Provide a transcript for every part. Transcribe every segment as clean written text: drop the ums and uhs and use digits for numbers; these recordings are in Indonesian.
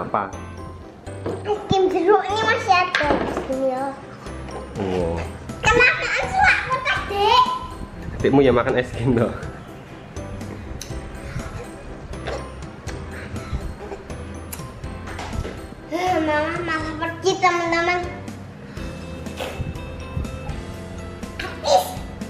apa? Es krim jeruk ini masih ada es krimnya. Oh. Kemakan suapku tadi. Adikmu ya makan es krim loh. Mama malah pergi teman-teman. Habis.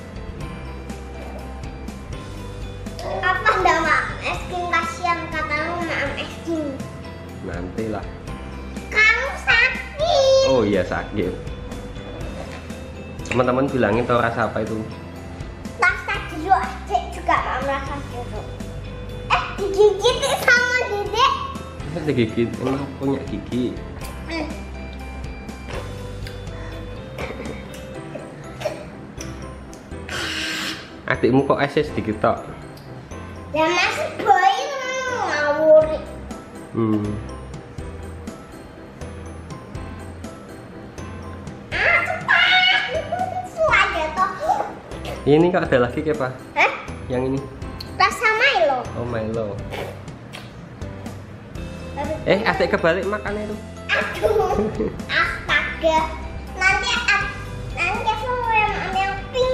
Apa ndak mak? Es krim kasihan katamu makan es krim. Nantilah. Kamu sakit. Oh iya sakit. Teman-teman bilangin tau rasa apa itu? Rasa jeruk, adik juga mau rasa jeruk. Digigit sama dedek. Masa digigit? Emang punya gigi? Adikmu kok esnya sedikit tok? Ya masih bayi ngawuri. Ini kok ada lagi ke Pak? Hah? Yang ini? Rasa Milo. Oh Milo. Adik kebalik makannya itu. Aduh, astaga. Nanti aku yang pink.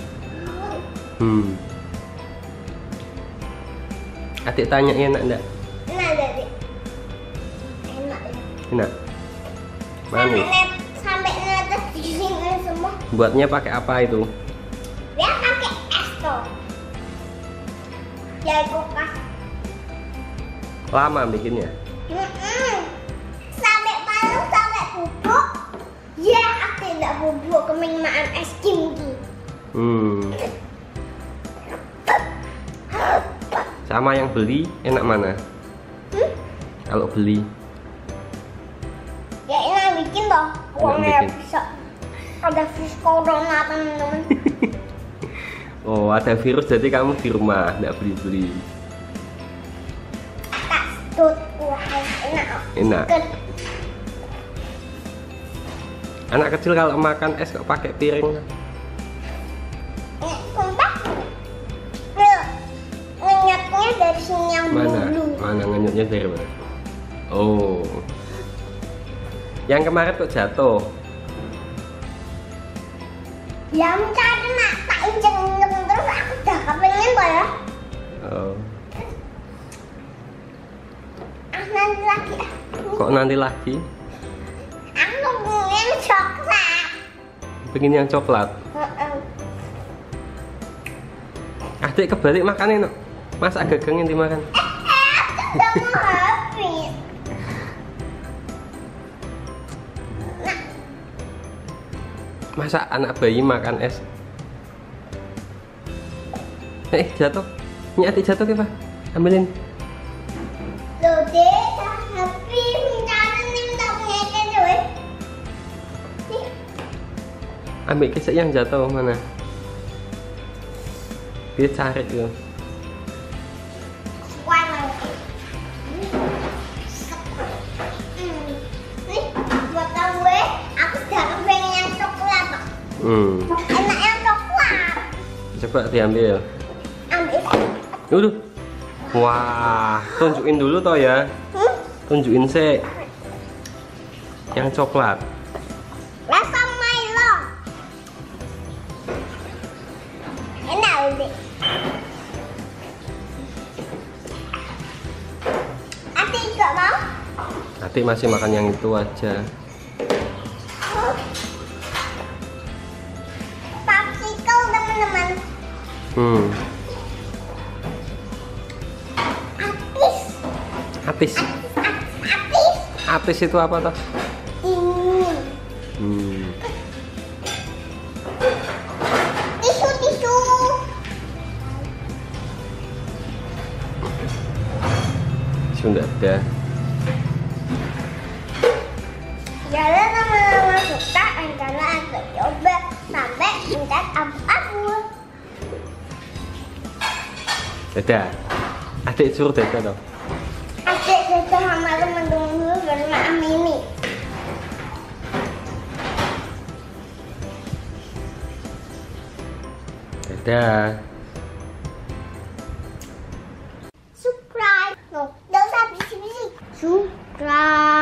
Adik tanya enak enggak? Enak dari. Enak ya. Enak. Manis. Sampai netes di sini semua. Buatnya pakai apa itu? Dia pakai es toh. Ya kulkas. Lama bikinnya? Sampai panas sampai bubuk. Ya, aku tidak bubuk keming makan es krim gitu. Sama yang beli enak mana? Kalau beli? Ya enak bikin toh. Uangnya bikin. bisa. Ada virus corona teman-teman. Oh ada virus jadi kamu di rumah tidak beli-beli. Tak sedot. Wah enak. Enak. Anak kecil kalau makan es kok pakai piring? Sumpah. Ngenyatnya dari sini yang dulu. Mana ngenyutnya dari mana? Oh. Yang kemarin kok jatuh? Ya mencari nak tak injek-injek terus aku udah kepengen kok ya. Oh. Nanti lagi. Kok nanti lagi? Aku pengen coklat. Pengen yang coklat? Adik kebalik makannya no. Masa gagangin dimakan? Aku udah mau habis. Masa anak bayi makan es? Jatuh. Ini adik jatuh ya Pak? Ambilin. Loh dek, habis mencari nih tak punya cewek. Ambil kisah yang jatuh mana? Dia cari tuh. Nih buat gue, aku udah kepengen yang coklat. Enak yang coklat. Coba diambil. Ambil. Dulu. Wah, tunjukin dulu toh ya. Tunjukin sih. Yang coklat. Rasa Milo. Enak udah. Adik juga mau? Adik masih makan yang itu aja. Popsicle teman-teman. Atis. Atis. Atis itu apa toh? Ini. Tisu. Sudah ada. Jadi teman-teman suka rencana untuk coba sampai tingkat abu-abu. Dadah. Adik suruh dadah toh. Adik dadah sama teman-teman dulu baru makan ini. Dadah. Subscribe. No, don't usah bisik-bisik. coklat.